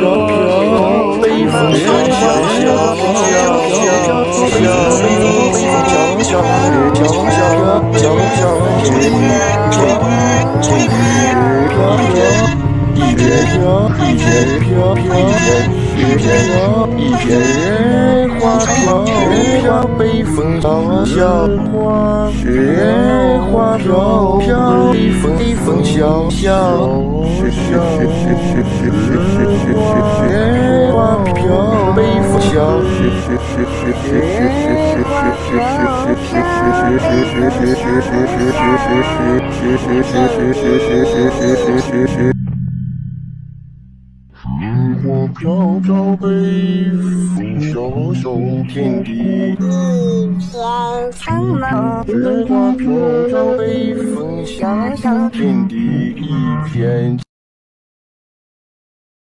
北风萧萧萧一片雪花飘，北风萧萧，雪花飘飘，北风萧萧，雪花飘，北风萧，雪花飘飘，北风萧萧，天地一片苍茫。雪花飘飘，北风萧萧，天地一片。